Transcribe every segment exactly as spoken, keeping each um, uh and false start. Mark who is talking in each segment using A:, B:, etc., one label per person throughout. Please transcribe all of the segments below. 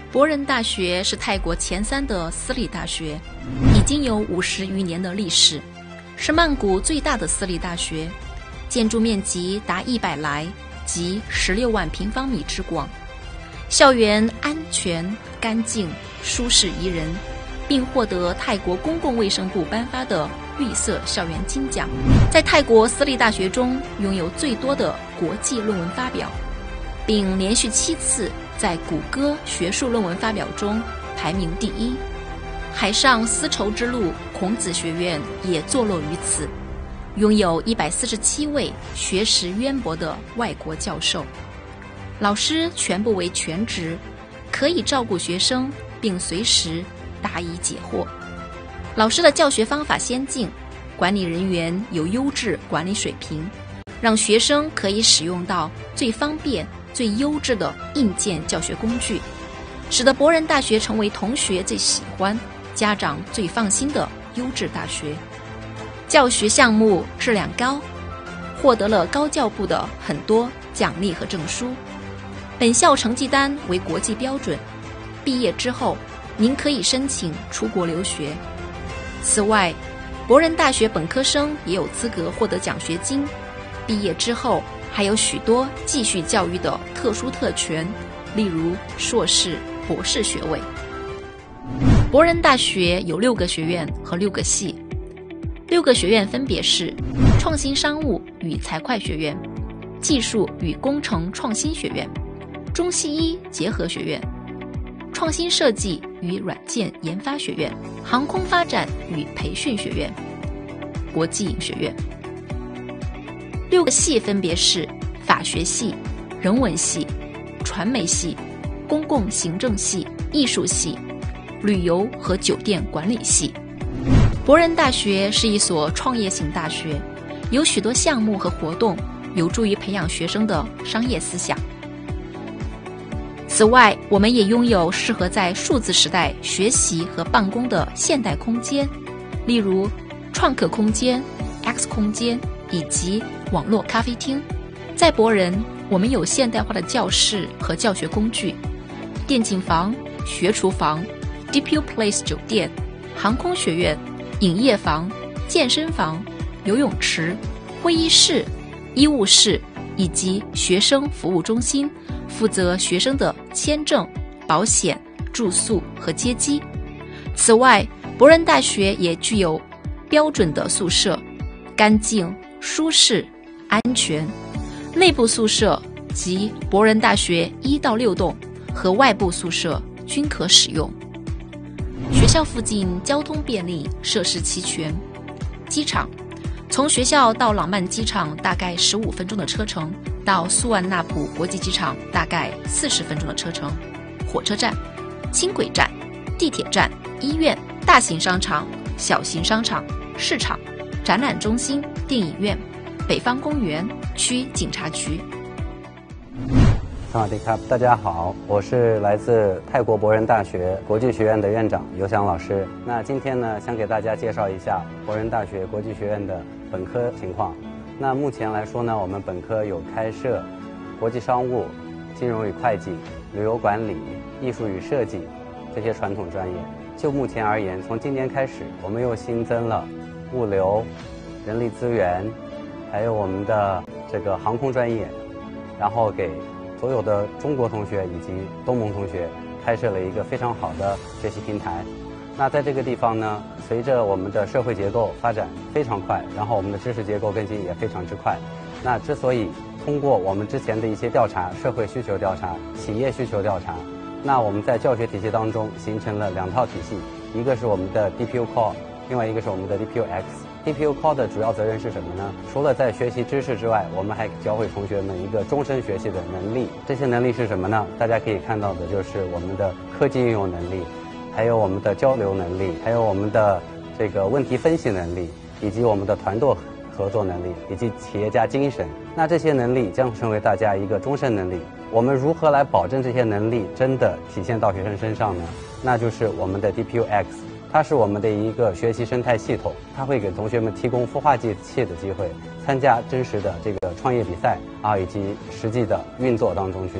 A: 博仁大学是泰国前三的私立大学，已经有五十余年的历史，是曼谷最大的私立大学，建筑面积达一百来，即十六万平方米之广。校园安全、干净、舒适宜人，并获得泰国公共卫生部颁发的绿色校园金奖。在泰国私立大学中拥有最多的国际论文发表，并连续七次在谷歌学术论文发表中排名第一。海上丝绸之路孔子学院也坐落于此，拥有一百四十七位学识渊博的外国教授，老师全部为全职，可以照顾学生并随时答疑解惑。老师的教学方法先进，管理人员有优质管理水平，让学生可以使用到最方便、最优质的硬件教学工具，使得博仁大学成为同学最喜欢、家长最放心的优质大学。教学项目质量高，获得了高教部的很多奖励和证书。本校成绩单为国际标准，毕业之后您可以申请出国留学。此外，博仁大学本科生也有资格获得奖学金，毕业之后还有许多继续教育的特殊特权，例如硕士、博士学位。博仁大学有六个学院和六个系，六个学院分别是创新商务与财会学院、技术与工程创新学院、中西医结合学院、创新设计与软件研发学院、航空发展与培训学院、国际学院。六个系分别是法学系、人文系、传媒系、公共行政系、艺术系、旅游和酒店管理系。博仁大学是一所创业型大学，有许多项目和活动有助于培养学生的商业思想。此外，我们也拥有适合在数字时代学习和办公的现代空间，例如创客空间、X 空间以及网络咖啡厅。在博仁，我们有现代化的教室和教学工具，电竞房、学厨房、D P U Place 酒店、航空学院、影业房、健身房、游泳池、会议室、医务室以及学生服务中心，负责学生的签证、保险、住宿和接机。此外，博仁大学也具有标准的宿舍，干净、舒适、安全。内部宿舍及博仁大学一到六栋和外部宿舍均可使用。学校附近交通便利，设施齐全。机场，从学校到朗曼机场大概十五分钟的车程，到苏万纳普国际机场大概四十分钟的车程。火车站、轻轨站、地铁站、医院、大型商场、小型商场、市场、展览中心、电影院、北方公园、区警察局。
B: 萨瓦迪卡，大家好，我是来自泰国博仁大学国际学院的院长尤翔老师。那今天呢，想给大家介绍一下博仁大学国际学院的本科情况。那目前来说呢，我们本科有开设国际商务、金融与会计、旅游管理、艺术与设计这些传统专业。就目前而言，从今年开始，我们又新增了物流、人力资源，还有我们的这个航空专业，然后给所有的中国同学以及东盟同学开设了一个非常好的学习平台。那在这个地方呢，随着我们的社会结构发展非常快，然后我们的知识结构更新也非常之快。那之所以通过我们之前的一些调查，社会需求调查、企业需求调查，那我们在教学体系当中形成了两套体系，一个是我们的 D P U Core， 另外一个是我们的 D P U X。D P U Core 的主要责任是什么呢？除了在学习知识之外，我们还教会同学们一个终身学习的能力。这些能力是什么呢？大家可以看到的就是我们的科技应用能力，还有我们的交流能力，还有我们的这个问题分析能力，以及我们的团队合作能力，以及企业家精神。那这些能力将成为大家一个终身能力。我们如何来保证这些能力真的体现到学生身上呢？那就是我们的 D P U X。它是我们的一个学习生态系统，它会给同学们提供孵化器的机会，参加真实的这个创业比赛啊，以及实际的运作当中去。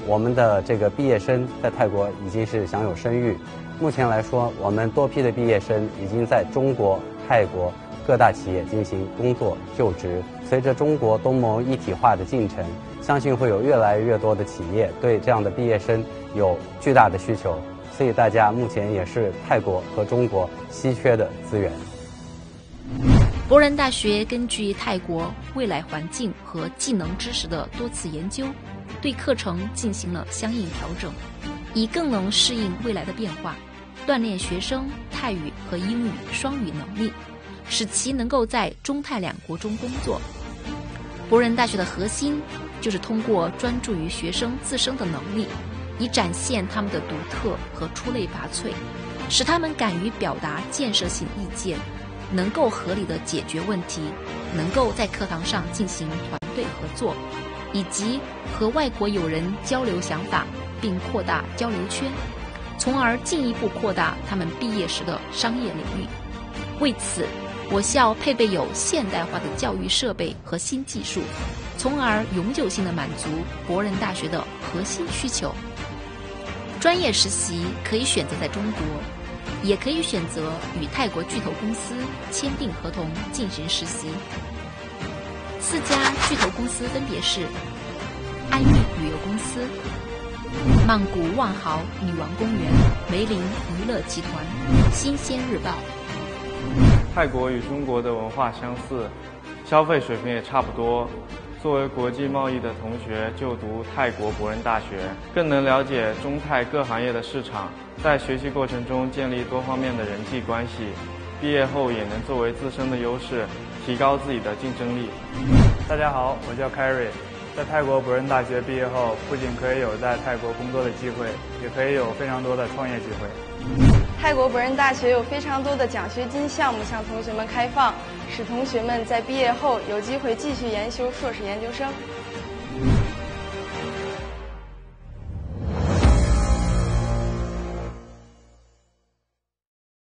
B: 我们的这个毕业生在泰国已经是享有声誉。目前来说，我们多批的毕业生已经在中国、泰国各大企业进行工作就职。随着中国东盟一体化的进程，相信会有越来越多的企业对这样的毕业生有巨大的需求，所以大家目前也是泰国和中国稀缺的资源。
A: 博人大学根据泰国未来环境和技能知识的多次研究，对课程进行了相应调整，以更能适应未来的变化，锻炼学生泰语和英语双语能力，使其能够在中泰两国中工作。博人大学的核心就是通过专注于学生自身的能力，以展现他们的独特和出类拔萃，使他们敢于表达建设性意见，能够合理的解决问题，能够在课堂上进行团队合作，以及和外国友人交流想法，并扩大交流圈，从而进一步扩大他们毕业时的商业领域。为此，我校配备有现代化的教育设备和新技术，从而永久性的满足博人大学的核心需求。专业实习可以选择在中国，也可以选择与泰国巨头公司签订合同进行实习。四家巨头公司分别是安运旅游公司、曼谷万豪女王公园、梅林娱乐集团、新鲜日报。
C: 泰国与中国的文化相似，消费水平也差不多。作为国际贸易的同学就读泰国博人大学，更能了解中泰各行业的市场，在学习过程中建立多方面的人际关系，毕业后也能作为自身的优势，提高自己的竞争力。
D: 大家好，我叫 Carrie， 在泰国博人大学毕业后，不仅可以有在泰国工作的机会，也可以有非常多的创业机会。
E: 泰国博人大学有非常多的奖学金项目向同学们开放，使同学们在毕业后有机会继续研修硕士研究生。